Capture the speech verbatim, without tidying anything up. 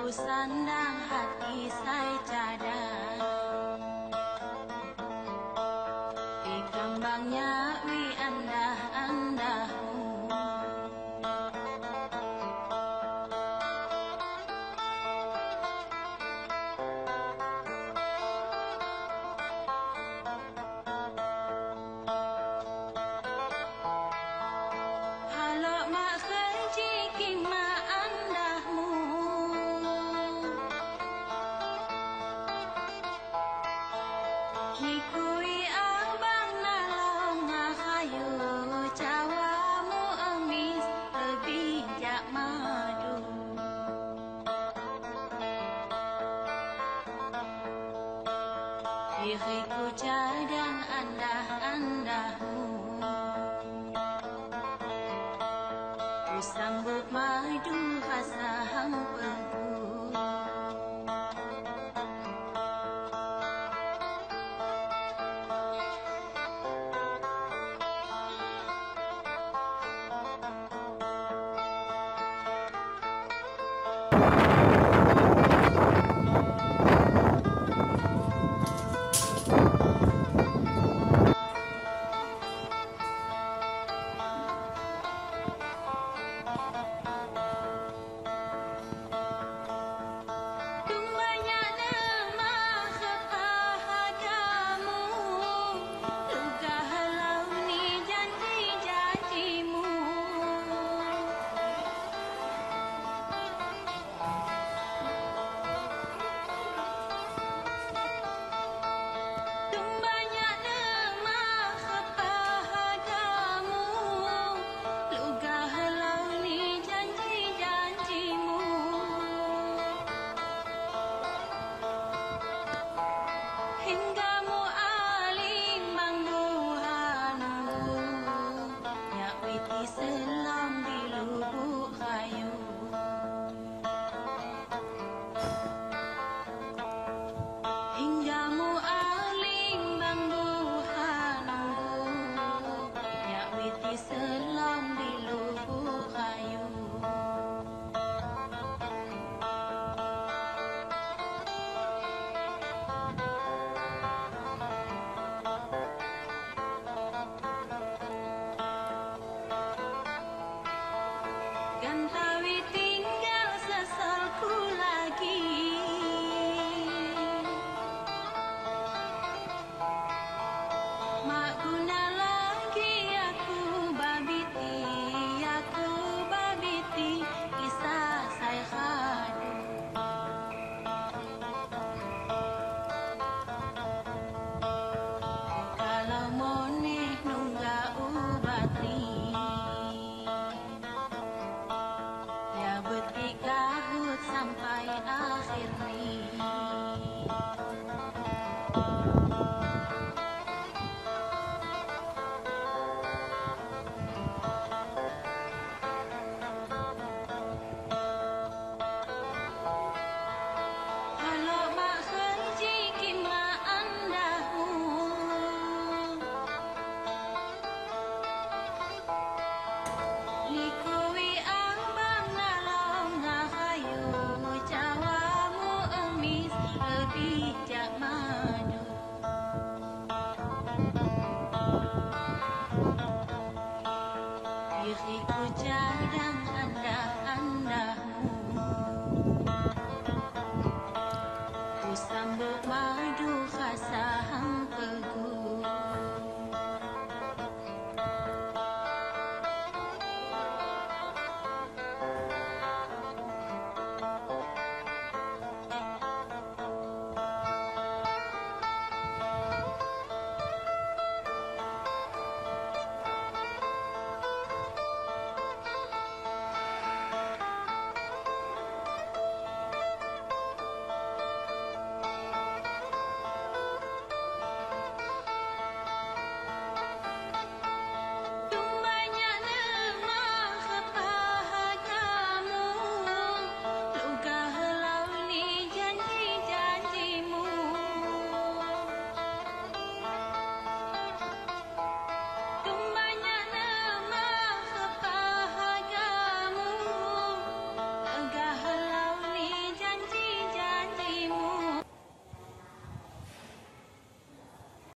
sandang hati saya cadang di kembangnya wi andah-andahmu. Halo mak keciki mak andahmu, nikui abang nalong ngahayu cawamu emis lebih jak madu. Diriku cadang andah-andahmu, ku sambut madu rasa hampaku. Selam di lubuk kayu, hingga mu aling bangbuhan nyak witi selam di lubuk kayu. Gantawi tinggal sesalku lagi, mak guna lagi aku babiti, aku babiti kisah saya khadu. Kalau moneh nunggak ubatri, betik kahut sampai akhir ni.